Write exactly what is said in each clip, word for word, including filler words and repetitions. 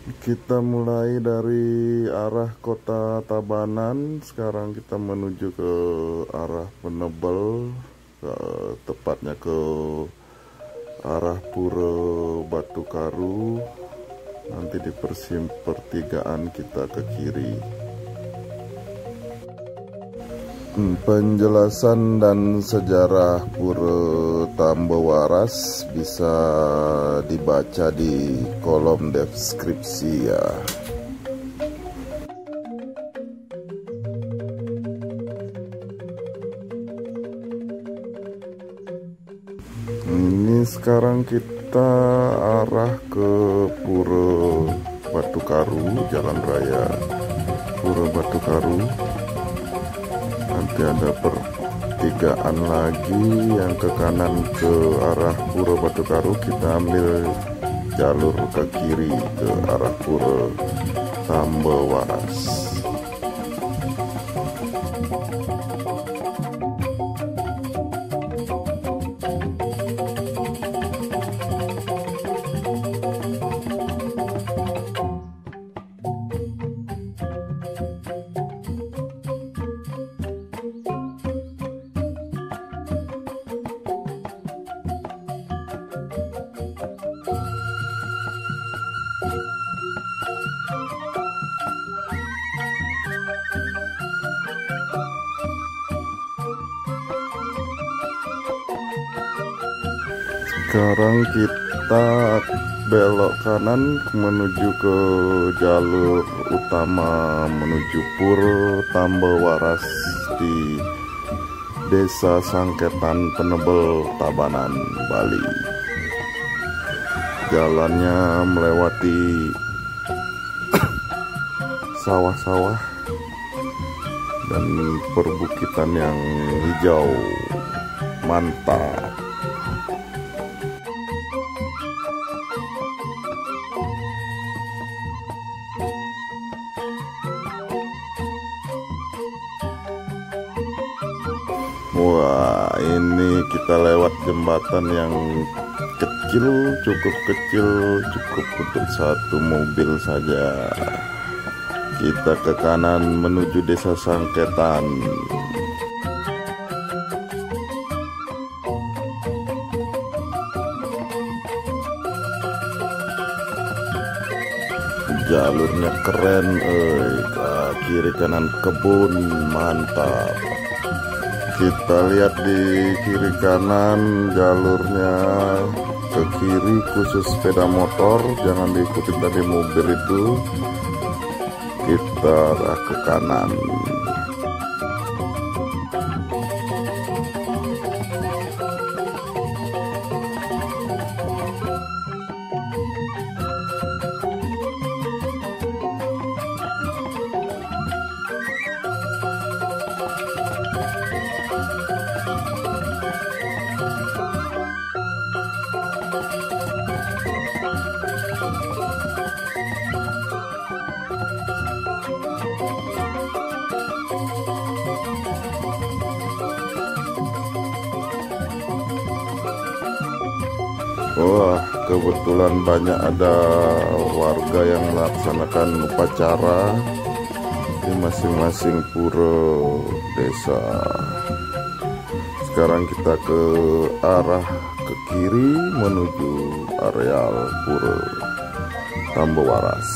Kita mulai dari arah kota Tabanan, sekarang kita menuju ke arah Penebel, ke, tepatnya ke arah Pura Batu Karu. Nanti di pertigaan kita ke kiri. Penjelasan dan sejarah Pura Tambowaras bisa dibaca di kolom deskripsi ya. Ini sekarang kita arah ke Pura Batu Karu, Jalan Raya Pura Batu Karu. Nanti ada pertigaan lagi yang ke kanan ke arah Pura Batu Karu, kita ambil jalur ke kiri ke arah Pura Tambowaras. Sekarang kita belok kanan menuju ke jalur utama menuju Pura Tambowaras di Desa Sangketan, Penebel, Tabanan, Bali. Jalannya melewati sawah-sawah dan perbukitan yang hijau mantap. Wah, ini kita lewat jembatan yang kecil, cukup kecil, cukup untuk satu mobil saja. Kita ke kanan menuju Desa Sangketan. Jalurnya keren, eh, ke kiri kanan kebun, mantap. Kita lihat di kiri kanan jalurnya ke kiri khusus sepeda motor, jangan diikuti tadi mobil itu. Kita arah ke kanan. Wah, kebetulan banyak ada warga yang melaksanakan upacara di masing-masing pura desa. Sekarang kita ke arah ke kiri menuju areal Pura Tambowaras.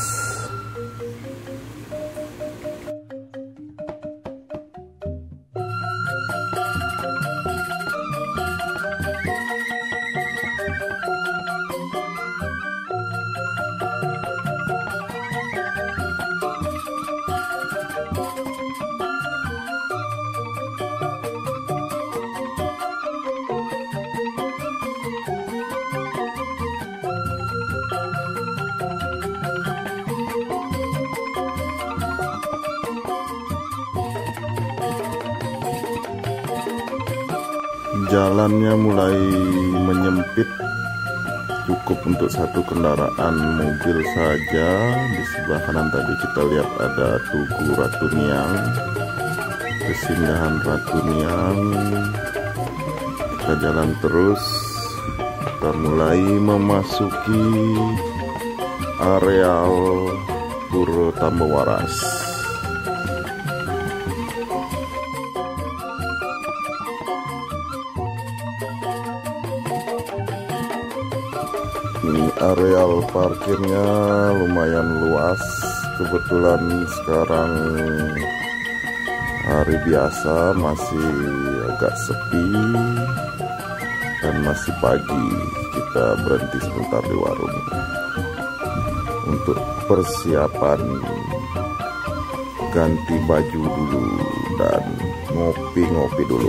Jalannya mulai menyempit, cukup untuk satu kendaraan mobil saja. Di sebelah kanan tadi kita lihat ada Tugu Ratu Niang, Kesinggahan Ratu Niang. Kita jalan terus, kita mulai memasuki areal Pura Tambawaras. Ini areal parkirnya lumayan luas. Kebetulan sekarang hari biasa, masih agak sepi dan masih pagi. Kita berhenti sebentar di warung untuk persiapan ganti baju dulu dan ngopi-ngopi dulu.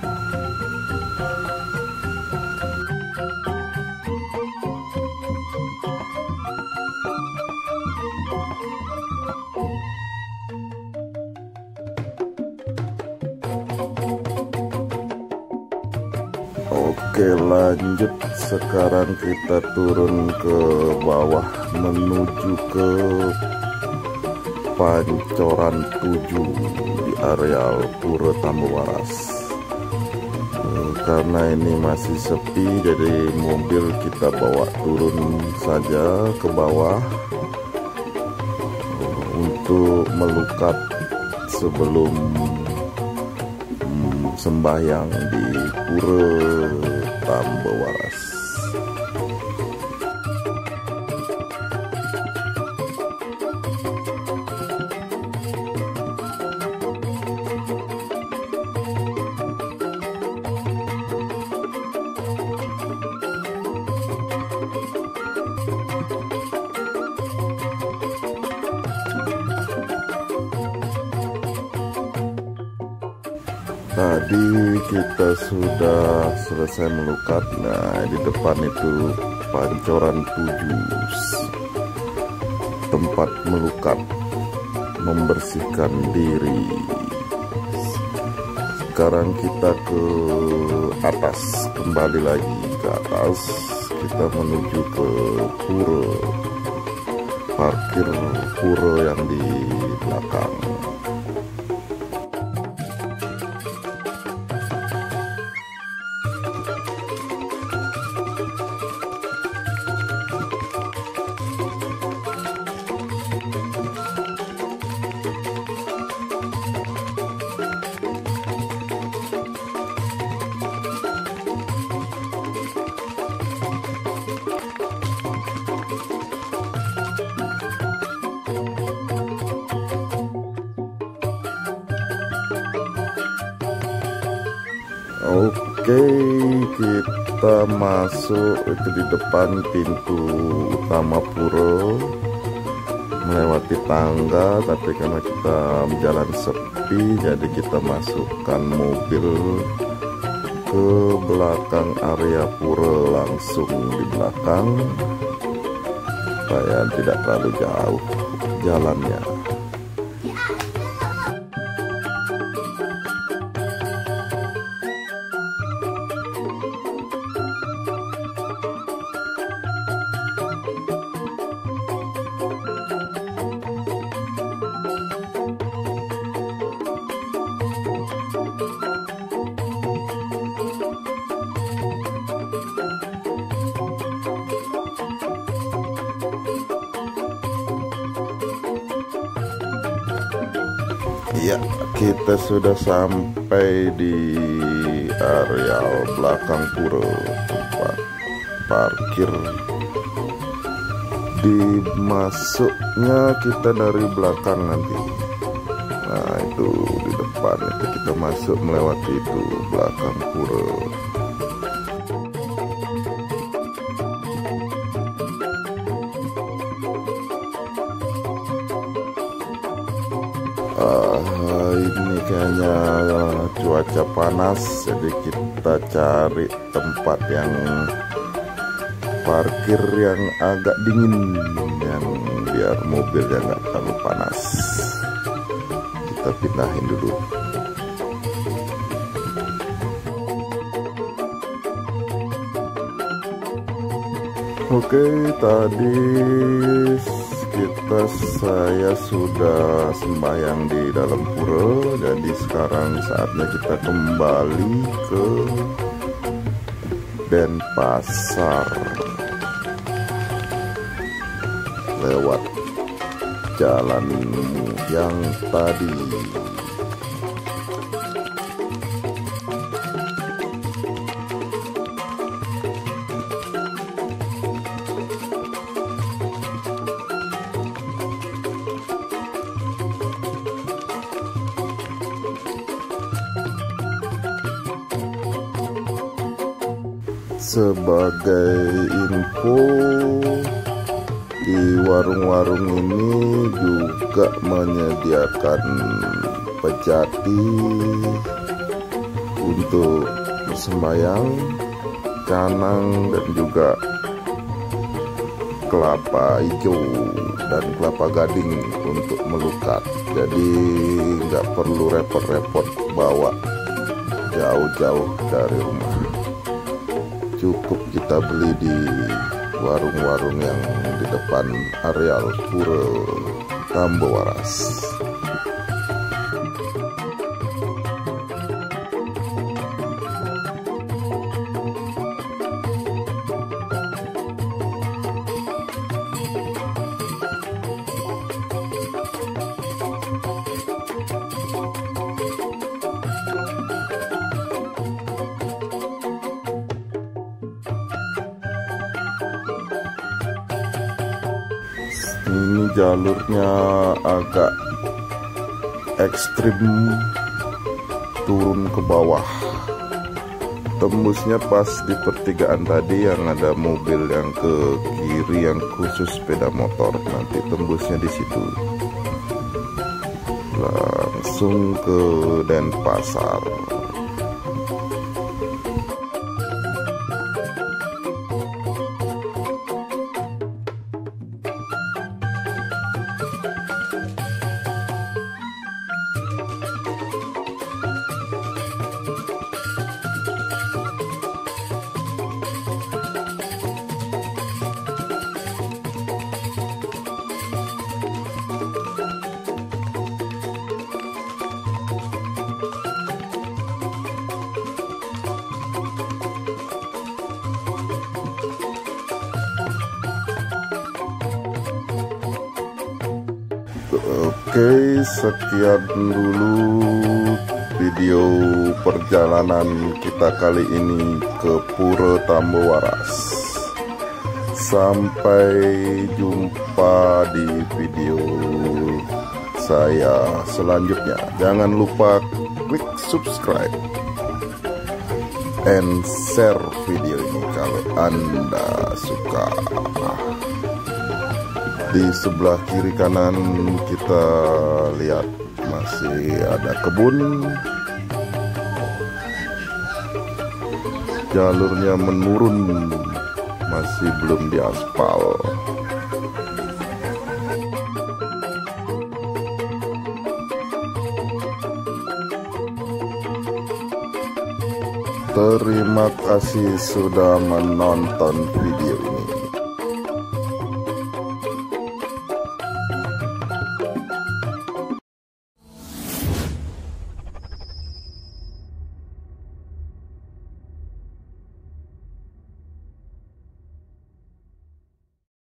Oke, lanjut. Sekarang kita turun ke bawah menuju ke Pancoran tujuh di areal Pura Tambawaras. Karena ini masih sepi, jadi mobil kita bawa turun saja ke bawah untuk melukat sebelum sembahyang di Pura Tambawaras. Tadi kita sudah selesai melukat. Nah, di depan itu Pancoran tujuh, tempat melukat, membersihkan diri. Sekarang kita ke atas, kembali lagi ke atas. Kita menuju ke pura, parkir pura yang di belakang. Oke, kita masuk itu di depan pintu utama pura, melewati tangga, tapi karena kita jalan sepi, jadi kita masukkan mobil ke belakang area pura, langsung di belakang supaya tidak terlalu jauh jalannya. Ya, kita sudah sampai di areal belakang pura, tempat parkir. Dimasuknya kita dari belakang nanti. Nah, itu di depan itu kita masuk melewati itu belakang pura. Uh, ini kayaknya cuaca panas, jadi kita cari tempat yang parkir yang agak dingin, yang biar mobilnya nggak terlalu panas. Kita pindahin dulu. Oke, tadi kita saya sudah sembahyang di dalam pura, jadi sekarang saatnya kita kembali ke Denpasar. lewat jalanmu yang tadi. Sebagai info, di warung-warung ini juga menyediakan pejati untuk sembayang, canang, dan juga kelapa hijau dan kelapa gading untuk melukat. Jadi nggak perlu repot-repot bawa jauh-jauh dari rumah. Cukup kita beli di warung-warung yang di depan areal Pura Tambo Waras. Ini jalurnya agak ekstrim, turun ke bawah. Tembusnya pas di pertigaan tadi yang ada mobil yang ke kiri yang khusus sepeda motor. Nanti tembusnya di situ. Langsung ke Denpasar. Oke, sekian dulu video perjalanan kita kali ini ke Pura Tambo Waras. Sampai jumpa di video saya selanjutnya. Jangan lupa klik subscribe and share video ini kalau Anda suka. Di sebelah kiri kanan kita lihat masih ada kebun. Jalurnya menurun, masih belum diaspal. Terima kasih sudah menonton video ini.